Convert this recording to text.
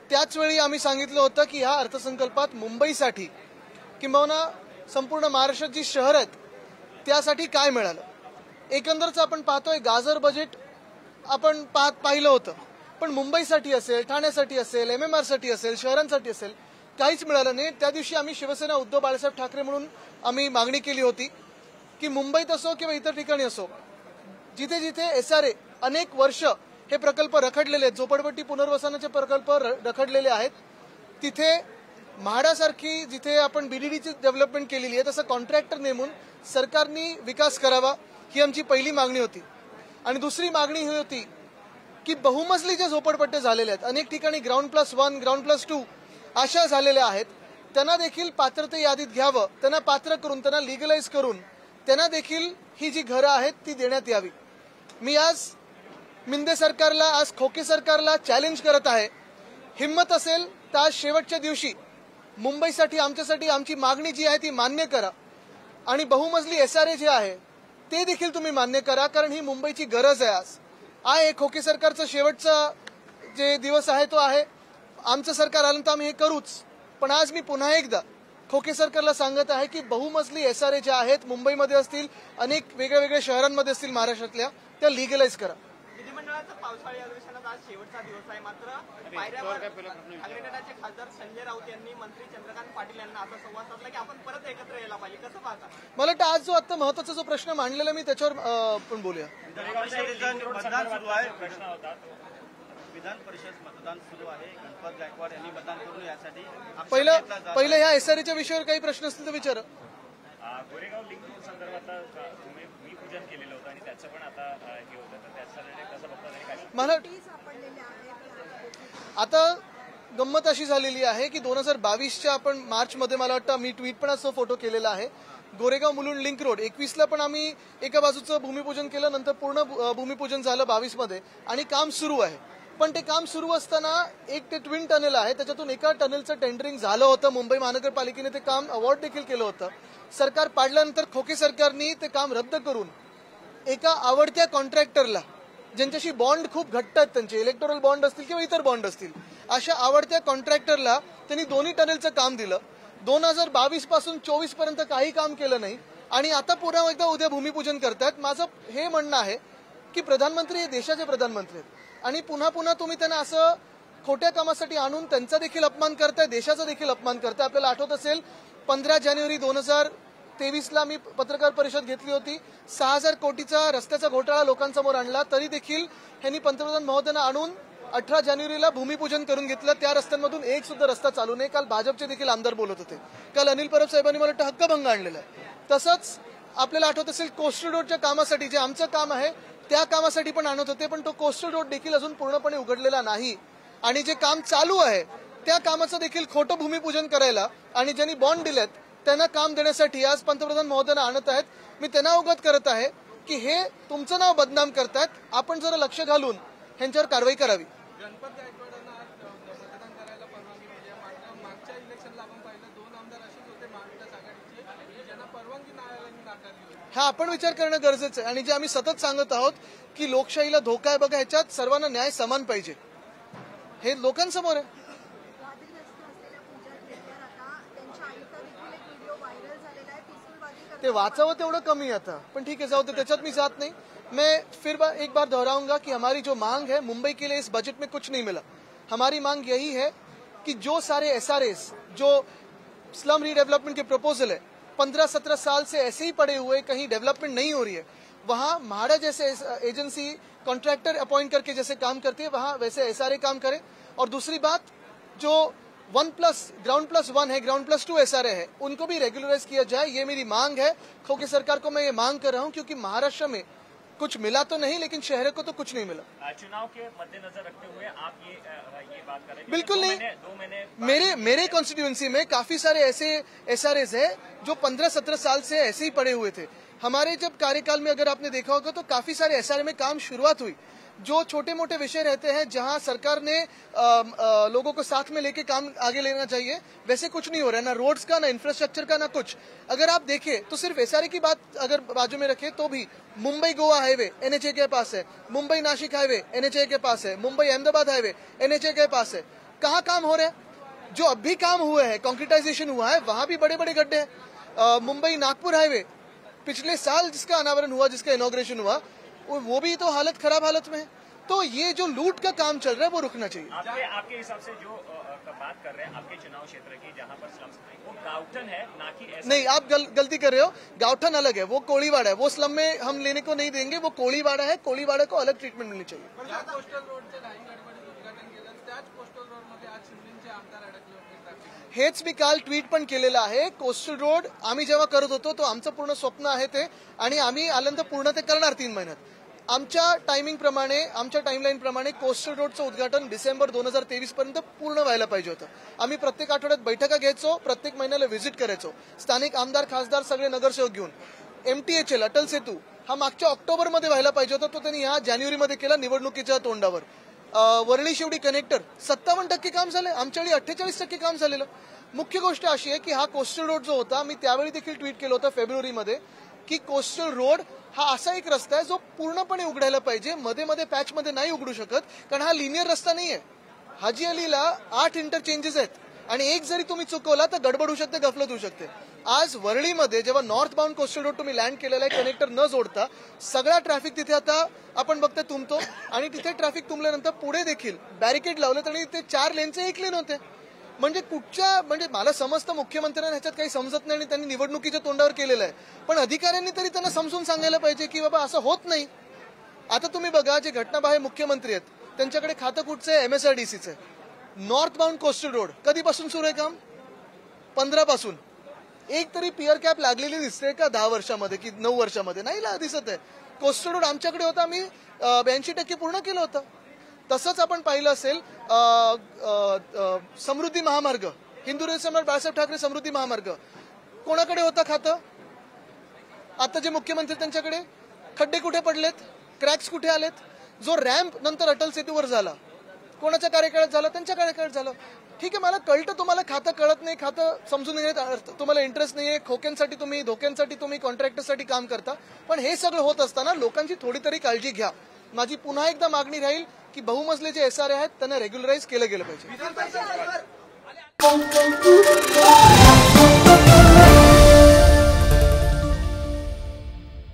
त्याच वेळी आम्ही सांगितलं होतं की ह्या अर्थसंकल्पात मुंबईसाठी किंबहुना संपूर्ण महाराष्ट्रात जी शहर आहेत त्यासाठी काय मिळालं. एकंदरच आपण पाहतोय गाजर बजेट आपण पाहिलं होतं, पण मुंबईसाठी असेल, ठाण्यासाठी असेल, MMR साठी असेल, शहरांसाठी असेल काहीच मिळालं नाही. त्या दिवशी आम्ही शिवसेना उद्धव बाळासाहेब ठाकरे म्हणून आम्ही मागणी केली होती की मुंबईत असो किंवा इतर ठिकाणी असो, जिथे जिथे SRA अनेक वर्ष हे प्रकल्प रखडलेले आहेत, झोपडपट्टी पुनर्वसनाचे प्रकल्प रखडलेले आहेत, तिथे म्हाडासारखी जिथे आपण BDDची डेव्हलपमेंट केलेली आहे तसं कॉन्ट्रॅक्टर नेमून सरकारने विकास करावा ही आमची पहिली मागणी होती. आणि दुसरी मागणी ही होती की बहुमजली जे झोपडपट्टे झालेले आहेत, अनेक ठिकाणी GR+1, GR+2 अशा झालेल्या आहेत, त्यांना देखील पात्रते यादीत घ्यावं, त्यांना पात्र करून त्यांना लिगलाइज करून त्यांना देखील ही जी घरं आहेत ती देण्यात यावी. मी आज मिंदे सरकारला, आज खोके सरकारला चॅलेंज करत आहे, हिम्मत असेल तर आज शेवटच्या दिवशी मुंबईसाठी आमच्यासाठी आमची मागणी जी आहे ती मान्य करा आणि बहुमजली SRA जे आहे ते देखील तुम्ही मान्य करा, कारण ही मुंबईची गरज आहे. आज आहे खोके सरकारचा शेवटचा जे दिवस आहे तो आहे. आमचं सरकार आलं तर आम्ही हे करूच, पण आज मी पुन्हा एकदा खोके सरकारला सांगत आहे की बहुमजली SRA ज्या आहेत मुंबईमध्ये असतील, अनेक वेगळ्या वेगळ्या शहरांमध्ये असतील महाराष्ट्रातल्या, त्या लिगलाइज करा. विधिमंडळाचा पावसाळी अधिवेशनात आज शेवटचा दिवस आहे, मात्र पायऱ्यावर ठाकरे गटाचे खासदार संजय राऊत यांनी मंत्री चंद्रकांत पाटील यांना असा संवाद साधला की आपण परत एकत्र यायला पाहिजे. कसं पाहता? मला वाटतं आज जो आता महत्वाचा जो प्रश्न मांडलेला मी त्याच्यावर पण बोलूया. विधान परिषद मतदान सुरू आहे, गणपत गायकवाड यांनी मतदान करून यासाठी पहिलं ह्या SRAच्या विषयावर काही प्रश्न असतील तर विचारा. गोरेगाव लिंक रोड संदर्भात मी पूजन केलेलं होतं आणि त्याचं पण आता हे होतं, तर त्याचं कसं बघता? मला आता गंमत अशी झालेली आहे की 2022च्या आपण मार्चमध्ये मला वाटतं मी ट्विट पण असं फोटो केलेला आहे. गोरेगाव मुलुंड लिंक रोड 21ला पण आम्ही एका बाजूचं भूमिपूजन केलं, नंतर पूर्ण भूमिपूजन झालं 22मध्ये आणि काम सुरू आहे. पण ते काम सुरू असताना एक ते ट्विन टनेल आहे, त्याच्यातून एका टनेलचं टेंडरिंग झालं होतं. मुंबई महानगरपालिकेने ते काम अवॉर्ड देखील केलं होतं. सरकार पाडल्यानंतर खोके सरकारने ते काम रद्द करून एका आवडत्या कॉन्ट्रॅक्टरला, ज्यांच्याशी बॉन्ड खूप घट्ट आहेत, त्यांचे इलेक्टोरल बॉन्ड असतील किंवा इतर बॉन्ड असतील, अशा आवडत्या कॉन्ट्रॅक्टरला त्यांनी दोन्ही टनेलचं काम दिलं. 2022 पासून 24 पर्यंत काही काम केलं नाही आणि आता पुन्हा एकदा उद्या भूमिपूजन करतात. माझं हे म्हणणं आहे की प्रधानमंत्री हे देशाचे प्रधानमंत्री आहेत आणि पुन्हा पुन्हा तुम्ही त्यांना असं खोट्या कामासाठी आणून त्यांचा देखील अपमान करताय, देशाचा देखील अपमान करताय. आपल्याला आठवत असेल 15 जानेवारी 2023ला मी पत्रकार परिषद घेतली होती. 6,000 कोटीचा रस्त्याचा घोटाळा लोकांसमोर आणला, तरी देखील ह्यांनी पंतप्रधान महोदयांना आणून 18 जानेवारीला भूमिपूजन करून घेतलं. त्या रस्त्यांमधून एक सुद्धा रस्ता चालू नाही. काल भाजपचे देखील आमदार बोलत होते. काल अनिल परब साहेबांनी मला वाटतं हक्कभंग आणलेला आहे. तसंच आपल्याला आठवत असेल कोस्टल रोडच्या कामासाठी जे आमचं काम आहे त्या कामासाठी पण आणत होते, पण तो कोस्टल रोड देखील अजून पूर्णपणे उघडलेला नाही आणि जे काम चालू आहे त्या कामाचं देखील खोटं भूमिपूजन करायला आणि ज्यांनी बॉन्ड दिलेत त्यांना काम देण्यासाठी आज पंतप्रधान महोदयांना आणत आहेत. मी त्यांना अवगत करत आहे की हे तुमचं नाव बदनाम करतात, आपण जरा लक्ष घालून ह्यांच्यावर कारवाई करावी. गणपत गायकवाडांना मतदान करायला परवानगी मिळाली. मागच्या इलेक्शनला आपण पाहिलं 2 आमदार असेच होते महाविकास आघाडीचे, ज्यांना परवानगी न्यायालयाने नाकारली होती. हा आपण विचार करणं गरजेचं आहे आणि जे आम्ही सतत सांगत आहोत की लोकशाहीला धोका आहे बघा, ह्याच्यात सर्वांना न्याय समान पाहिजे, हे लोकांसमोर आहे. ते वाचावं तेवढं कमी आता, पण ठीक है जाओ, त्याच्यात मी जात नहीं. मैं फिर एक बार दोहराऊंगा कि हमारी जो मांग है, मुंबई के लिए इस बजट में कुछ नहीं मिला. हमारी मांग यही है कि जो सारे SRAs, जो स्लम रीडेवलपमेंट के प्रपोजल है, 15-17 साल से ऐसे ही पड़े हुए, कहीं डेवलपमेंट नहीं हो रही है, वहां म्हाडा जैसे एजेंसी कॉन्ट्रैक्टर अपॉइंट करके जैसे काम करती है वहां वैसे SRA काम करे. और दूसरी बात, जो GR+1 है, GR+2 SRA है, उनको भी रेगुलराइज किया जाए, ये मेरी मांग है. खोके सरकार को मैं ये मांग कर रहा हूं क्योंकि महाराष्ट्र में कुछ मिला तो नहीं, लेकिन शहर को तो कुछ नहीं मिला. चुनाव के मद्देनजर रखते हुए आप ये बात कर रहे हैं? बिल्कुल नहीं. मेरे कॉन्स्टिट्यूएंसी में काफी सारे ऐसे SRAs हैं जो 15-17 साल से ऐसे ही पड़े हुए थे. हमारे जब कार्यकाल में अगर आपने देखा होगा तो काफी सारे SRA में काम शुरुआत हुई. जो छोटे मोटे विषय रहते हैं जहां सरकार ने लोगों को साथ में लेके काम आगे लेना चाहिए, वैसे कुछ नहीं हो रहा है, ना रोड्स का, ना इंफ्रास्ट्रक्चर का, ना कुछ. अगर आप देखें तो सिर्फ SRA की बात अगर बाजू में रखें तो भी मुंबई गोवा हाईवे NHA के पास है, मुंबई नासिक हाईवे NHA के पास है, मुंबई अहमदाबाद हाईवे NHA के पास है. कहाँ काम हो रहे हैं? जो अभी काम हुए हैं, कॉन्क्रीटाइजेशन हुआ है, वहां भी बड़े बड़े गड्ढे हैं। मुंबई नागपुर हाईवे पिछले साल जिसका अनावरण हुआ, जिसका इनॉग्रेशन हुआ, वो भी तो हालत खराब हालत में है। तो ये जो लूट का काम चल रहा है वो रुकना चाहिए। आपके हिसाब से जो बात कर रहे हैं आपके चुनाव क्षेत्र की, जहां पर स्लम्स हैं, वो गाउठन है ना कि ऐसा? नहीं, आप गलती कर रहे हो। गाउठन अलग है, वो कोळीवाड़ा है, वो स्लम में हम लेने को नहीं देंगे। वो कोळीवाड़ा है, कोळीवाड़ा को अलग ट्रीटमेंट मिलनी चाहिए। कोस्टल रोडचं काही गडबडीत उद्घाटन केलं, त्याच कोस्टल रोडमध्ये आज शिंदेचे आमदार अडकले होते ट्रॅफिक। हेच मी काल ट्विट पण केलेलं आहे। कोस्टल रोड आम्ही जेव्हा करत होतो तो आमचं पूर्ण स्वप्न आहे ते, आणि आम्ही आल्यानंतर पूर्ण ते करणार 3 महिन्यात। आमच्या टायमिंग प्रमाणे, आमच्या टाइमलाईन प्रमाणे कोस्टल रोडचं उद्घाटन डिसेंबर 2023 पर्यंत पूर्ण व्हायला पाहिजे होतं। आम्ही प्रत्येक आठवड्यात बैठका घ्यायचो, प्रत्येक महिन्याला व्हिजिट करायचो, स्थानिक आमदार खासदार सगळे नगरसेवक घेऊन। MTHL अटल सेतू हा मागच्या ऑक्टोबरमध्ये व्हायला पाहिजे होता, तो त्यांनी ह्या जानेवारीमध्ये केला निवडणुकीच्या तोंडावर। वरळी शेवटी कनेक्टर 57% काम झाले, आमच्या वेळी 48% काम झालेलं। मुख्य गोष्ट अशी आहे की हा कोस्टल रोड जो होता, मी त्यावेळी देखील ट्विट केलं होतं फेब्रुवारीमध्ये, की कोस्टल रोड हा असा एक रस्ता आहे जो पूर्णपणे उघडायला पाहिजे, मध्ये मध्ये पॅच मध्ये नाही उघडू शकत, कारण हा लिनियर रस्ता नाहीये। हाजी अलीला 8 इंटरचेंजेस आहेत, आणि एक जरी तुम्ही चुकवला तर गडबड होऊ शकते, गफलत होऊ शकते। आज वरळीमध्ये जेव्हा नॉर्थ बाउंड कोस्टल रोड तुम्ही लँड केलेला आहे कनेक्टर न जोडता, सगळा ट्रॅफिक तिथे आता आपण बघतोय तुंबतो, आणि तिथे ट्रॅफिक तुंबल्यानंतर पुढे देखील बॅरिकेड लावलेत, आणि ते 4 लेनचे 1 लेन होते। म्हणजे म्हणजे मला समजतं मुख्यमंत्र्यांना ह्याच्यात काही समजत नाही, आणि त्यांनी निवडणुकीच्या तोंडावर केलेलं आहे, पण अधिकाऱ्यांनी तरी त्यांना समजून सांगायला पाहिजे की बाबा असं होत नाही। आता तुम्ही बघा, जे घटनाबाह्य मुख्यमंत्री आहेत त्यांच्याकडे खातं कुठचं आहे? MSRDCचं आहे। नॉर्थ बाउंड कोस्टल रोड कधीपासून सुरू आहे काम? 15 पासून। एक तरी पिअर कॅप लागलेली दिसते का 10 वर्षामध्ये की 9 वर्षामध्ये? नाही दिसत आहे। कोस्टल रोड आमच्याकडे होता, आम्ही 82% पूर्ण केलं होतं। तसंच आपण पाहिलं असेल समृद्धी महामार्ग, हिंदू सम्राट बाळासाहेब ठाकरे समृद्धी महामार्ग कोणाकडे होता खातं? आता जे मुख्यमंत्री त्यांच्याकडे। खड्डे कुठे पडलेत? क्रॅक्स कुठे आलेत? जो रॅम्प नंतर अटल सेतूवर झाला, कोणाच्या कार्यकाळात झाला? त्यांच्या कार्यकाळात झालं। ठीक आहे, मला कळतं तुम्हाला खातं कळत नाही, खातं समजून घेण्यात तुम्हाला इंटरेस्ट नाहीये, धोक्यांसाठी तुम्ही कॉन्ट्रॅक्टरसाठी काम करता, पण हे सगळं होत असताना लोकांची थोडी तरी काळजी घ्या। माझी पुन्हा एकदा मागणी राहील की बहुमजले जे SRA आहेत त्यांना रेग्युलराईज केलं गेलं पाहिजे।